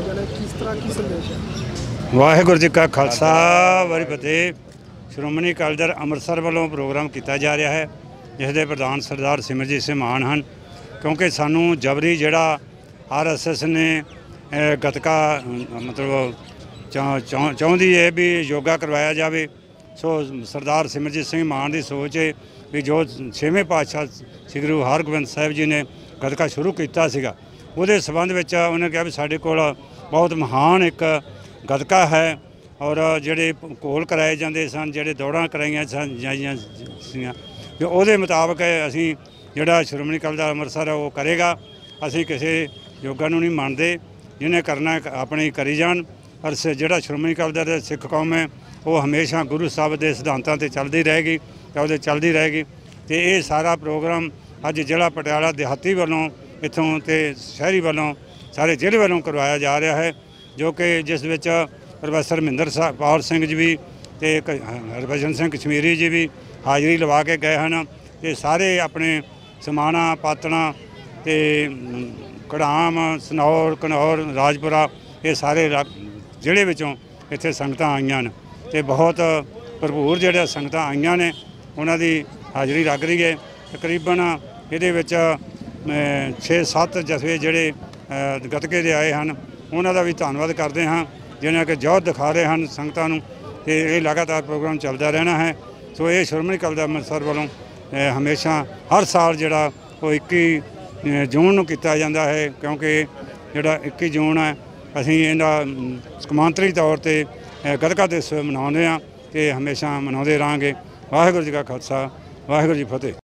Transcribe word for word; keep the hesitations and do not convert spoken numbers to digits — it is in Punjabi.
जाना है, किस तरह की संदेश है? वाहिगुरू जी का खालसा वारी फतेह। श्रोमणी अकाली दल ਅੰਮ੍ਰਿਤਸਰ ਵੱਲੋਂ प्रोग्राम किया जा रहा है, जिस दे प्रधान सरदार सिमरजीत ਸਿੰਘ ਮਾਨ ਹਨ। क्योंकि सानू जबरी जिहड़ा आर एस एस ने गतका मतलब चाਹੁੰਦੀ है भी योगा करवाया जाए। सो सरदार सिमरजीत ਸਿੰਘ ਮਾਨ की सोच है भी जो छेवें पातशाह श्री गुरु हरगोबिंद साहिब जी ने गतका शुरू किया सीगा, ਉਹਦੇ संबंध में उन्हें कहा भी साढ़े कोल बहुत महान एक गतका है और ਜਿਹੜੇ ਘੋਲ कराए जाते सन, ਜਿਹੜੇ दौड़ा कराइया सन जाइया सीगियां, भी ਉਹਦੇ मुताबिक ਅਸੀਂ ਜਿਹੜਾ ਸ਼੍ਰੋਮਣੀ ਅਕਾਲੀ ਦਲ ਅੰਮ੍ਰਿਤਸਰ ਉਹ ਕਰੇਗਾ। ਅਸੀਂ ਕਿਸੇ ਯੋਗਾ ਨੂੰ ਨਹੀਂ ਮੰਨਦੇ, ਜਿਹਨੇ ਕਰਨਾ ਆਪਣੇ ਕਰੀ ਜਾਣ। ਪਰ ਜਿਹੜਾ ਸ਼੍ਰੋਮਣੀ ਅਕਾਲੀ ਦਲ ਦੇ ਸਿੱਖ ਕੌਮ ਹੈ ਉਹ ਹਮੇਸ਼ਾ ਗੁਰੂ ਸਾਹਿਬ ਦੇ ਸਿਧਾਂਤਾਂ ਤੇ ਚੱਲਦੀ ਰਹੇਗੀ ਤੇ ਉਹਦੇ ਚੱਲਦੀ ਰਹੇਗੀ। ਤੇ ਇਹ ਸਾਰਾ ਪ੍ਰੋਗਰਾਮ ਅੱਜ ਜ਼ਿਲ੍ਹਾ ਪਟਿਆਲਾ ਦਿਹਾਤੀ ਵੱਲੋਂ ਇੱਥੋਂ ਤੇ ਸ਼ਹਿਰੀ ਵੱਲੋਂ ਸਾਰੇ ਜ਼ਿਲ੍ਹੇ ਵੱਲੋਂ ਕਰਵਾਇਆ ਜਾ ਰਿਹਾ ਹੈ, ਜੋ ਕਿ ਜਿਸ ਵਿੱਚ ਪ੍ਰੋਫੈਸਰ ਮਹਿੰਦਰ ਸਾਹਿਬ ਪਾਲ ਸਿੰਘ ਜੀ ਵੀ ਤੇ ਹਰਭਜਨ ਸਿੰਘ ਕਸ਼ਮੀਰੀ ਜੀ ਵੀ ਹਾਜ਼ਰੀ ਲਵਾ ਕੇ ਗਏ ਹਨ। ਤੇ ਸਾਰੇ ਆਪਣੇ ਸਮਾਣਾ ਪਾਤਣਾ ਤੇ ਕੜਾਮ ਸਨੌਰ ਘਨੌਰ ਰਾਜਪੁਰਾ ਇਹ ਸਾਰੇ ਜ਼ਿਲ੍ਹੇ ਵਿੱਚੋਂ ਇੱਥੇ ਸੰਗਤਾਂ ਆਈਆਂ ਨੇ ਤੇ ਬਹੁਤ ਭਰਪੂਰ ਜਿਹੜੇ ਸੰਗਤਾਂ ਆਈਆਂ ਨੇ ਉਹਨਾਂ ਦੀ ਹਾਜ਼ਰੀ ਲੱਗ ਰਹੀ ਹੈ। ਤਕਰੀਬਨ ਇਹਦੇ ਵਿੱਚ ਛੇ ਸੱਤ ਜਥੇ ਜਿਹੜੇ ਗਤਕੇ ਦੇ ਆਏ ਹਨ ਉਹਨਾਂ ਦਾ ਵੀ ਧੰਨਵਾਦ ਕਰਦੇ ਹਾਂ, ਜਿਹਨਾਂ ਕਿ ਜੋਰ ਦਿਖਾ ਰਹੇ ਹਨ ਸੰਗਤਾਂ ਨੂੰ। ਤੇ ਇਹ ਲਗਾਤਾਰ ਪ੍ਰੋਗਰਾਮ ਚੱਲਦਾ ਰਹਿਣਾ ਹੈ। ਸੋ ਇਹ ਸ਼੍ਰੋਮਣੀ ਅਕਾਲੀ ਦਲ ਅੰਮ੍ਰਿਤਸਰ ਵੱਲੋਂ ਹਮੇਸ਼ਾ ਹਰ ਸਾਲ ਜਿਹੜਾ ਉਹ ਇੱਕੀ ਜੂਨ ਨੂੰ ਕੀਤਾ ਜਾਂਦਾ ਹੈ, ਕਿਉਂਕਿ ਜਿਹੜਾ ਇੱਕੀ ਜੂਨ ਹੈ ਅਸੀਂ ਇਹਦਾ ਕੌਮਾਂਤਰੀ ਤੌਰ ਤੇ ਗਤਕਾ ਦਿਵਸ ਮਨਾਉਂਦੇ ਹਾਂ ਤੇ ਹਮੇਸ਼ਾ ਮਨਾਉਂਦੇ ਰਹਾਂਗੇ। ਵਾਹਿਗੁਰੂ ਜੀ ਕਾ ਖਾਲਸਾ, ਵਾਹਿਗੁਰੂ ਜੀ ਫਤਿਹ।